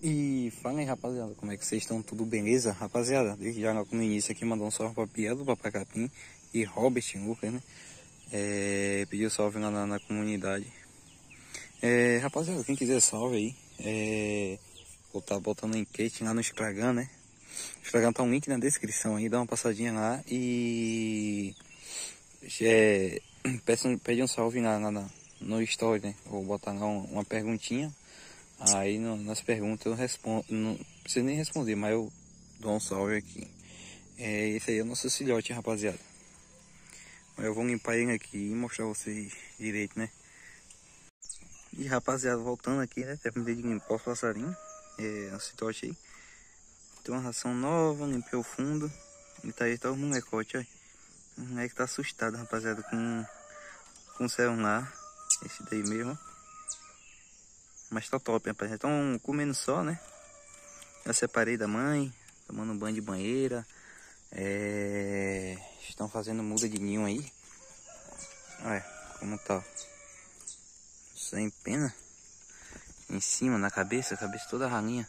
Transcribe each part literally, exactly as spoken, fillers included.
E fala aí, rapaziada, como é que vocês estão? Tudo beleza? Rapaziada, desde já no início aqui, mandou um salve pra Pia do Papai Capim e Robert Lucas, né? É, pediu salve lá na, na comunidade. É, rapaziada, quem quiser salve aí, é, vou estar tá botando enquete lá no Instagram, né? O Instagram tá um link na descrição aí, dá uma passadinha lá e... É, peço, pede um salve na, na, na, no story, né? Vou botar lá uma, uma perguntinha. Aí no, nas perguntas eu respondo, não preciso nem responder, mas eu dou um salve aqui. É, esse aí é o nosso filhote, rapaziada. Eu vou limpar ele aqui e mostrar vocês direito, né? E rapaziada, voltando aqui, né? Terminei de limpar os passarinhos. É, um filhote aí. Tem uma ração nova, limpei o fundo. E tá aí, tá o molecote, ó. O moleque tá assustado, rapaziada, com, com o celular. Esse daí mesmo, ó. Mas tá top, rapaz. Estão comendo só, né? Já separei da mãe, tomando um banho de banheira. É... Estão fazendo muda de ninho aí. Olha como tá. Sem pena. Em cima, na cabeça, a cabeça toda ralinha.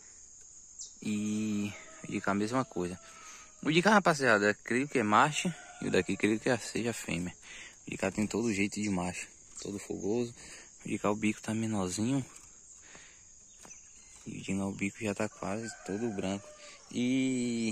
E de cá a mesma coisa. O de cá, rapaziada, creio que é macho. E o daqui creio que seja fêmea. O de cá tem todo jeito de macho. Todo fogoso. O de cá o bico tá menorzinho. E de lá o bico já tá quase todo branco. E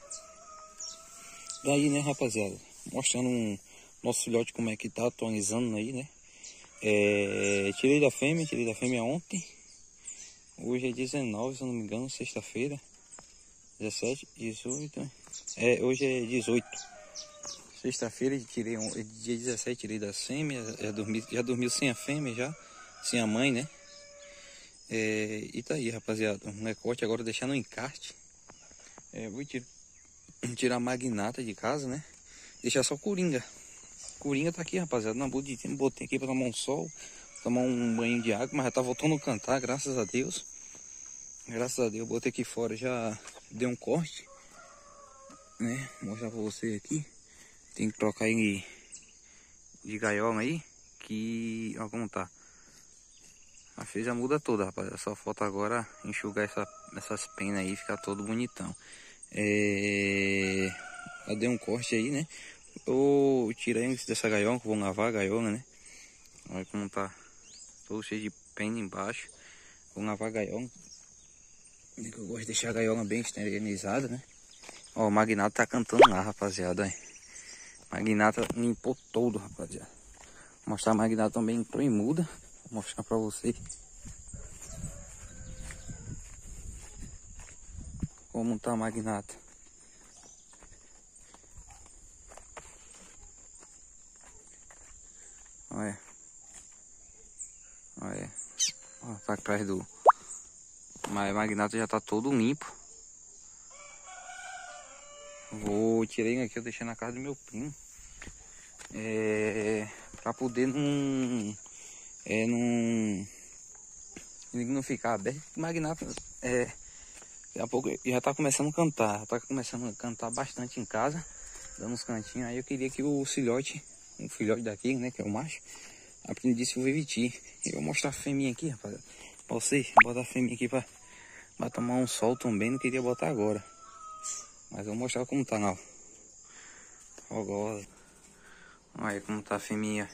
daí, né, rapaziada, mostrando um nosso filhote como é que tá, atualizando aí, né. É, tirei da fêmea, tirei da fêmea ontem. Hoje é dezenove, se eu não me engano, sexta-feira. dezessete, dezoito. É, hoje é dezoito. Sexta-feira tirei um, dia dezessete, tirei da fêmea. Já dormi, já dormiu sem a fêmea já, sem a mãe, né. É, e tá aí, rapaziada, um molecote agora deixar no encarte. É, vou tirar, tirar a magnata de casa, né? Deixar só coringa. Coringa tá aqui, rapaziada, na bonitinha. Botei aqui pra tomar um sol, tomar um banho de água, mas já tá voltando a cantar, graças a Deus. Graças a Deus, botei aqui fora, já deu um corte, né? Vou mostrar pra você aqui. Tem que trocar ele de gaiola aí, que... Ó como tá. A fez a muda toda, rapaziada. Só falta agora enxugar essa, essas penas aí e ficar todo bonitão. É... Eu dei um corte aí, né? Eu tirei dessa gaiola, que vou lavar a gaiola, né? Olha como tá todo cheio de pena embaixo. Vou lavar a gaiola. Eu gosto de deixar a gaiola bem esterilizada, né? Ó, o Magnata tá cantando lá, rapaziada. Aí. Magnata limpou todo, rapaziada. Vou mostrar a Magnata também entrou em muda. Vou mostrar pra vocês como tá a Magnata. Olha. Olha. Ó, tá atrás do... Mas o Magnata já tá todo limpo. Vou tirar ele aqui, eu deixei na casa do meu primo. É... Pra poder não... É, não... Ele não ficar aberto. O Magnata, é... Daqui a pouco já tá começando a cantar. Já tá começando a cantar bastante em casa. Dando uns cantinhos. Aí eu queria que o filhote... O filhote daqui, né, que é o macho, aprendesse o Viviti. Eu vou mostrar a fêmea aqui, rapaziada. Pra vocês, vou botar a fêmea aqui pra, pra tomar um sol também. Não queria botar agora. Mas eu vou mostrar como tá, não. Fogosa. Olha como tá a fêmea.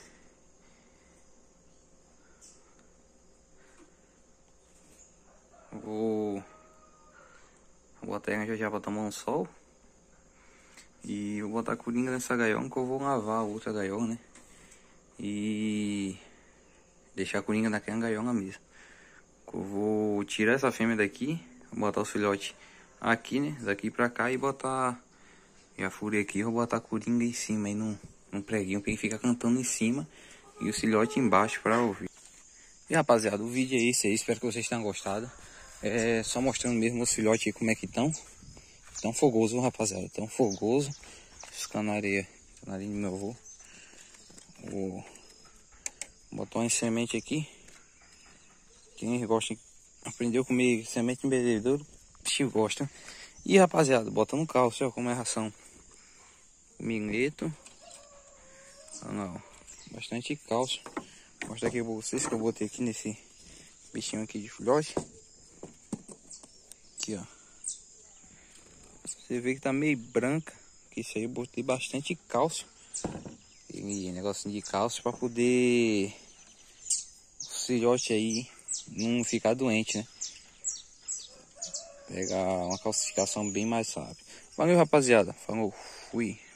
Vou... Vou botar ela já já pra tomar um sol. E vou botar a coringa nessa gaiola, que eu vou lavar a outra gaiola, né? E... deixar a coringa naquela gaiola mesmo. Eu vou tirar essa fêmea daqui, botar os filhotes aqui, né? Daqui pra cá e botar... E a fúria aqui, eu vou botar a coringa em cima aí num, num preguinho, pra ele ficar cantando em cima e o filhote embaixo pra ouvir. E rapaziada, o vídeo é esse aí, espero que vocês tenham gostado. É só mostrando mesmo os filhotes aí como é que estão. Tão fogoso, rapaziada, tão fogoso. Os canarinhos, canarinho do meu avô. Vou botar uma semente aqui. Quem gosta, aprendeu a comer semente em bebedouro, se gosta. E rapaziada, botando cálcio, ó, como é a ração. Milheto. Ah, não. Bastante cálcio. Vou mostrar aqui pra vocês que eu botei aqui nesse bichinho aqui de filhote. aqui, ó. Você vê que tá meio branca, que isso aí eu botei bastante cálcio. E negocinho de cálcio para poder o filhote aí não ficar doente, né? Pegar uma calcificação bem mais rápida. Valeu, rapaziada. Falou, fui.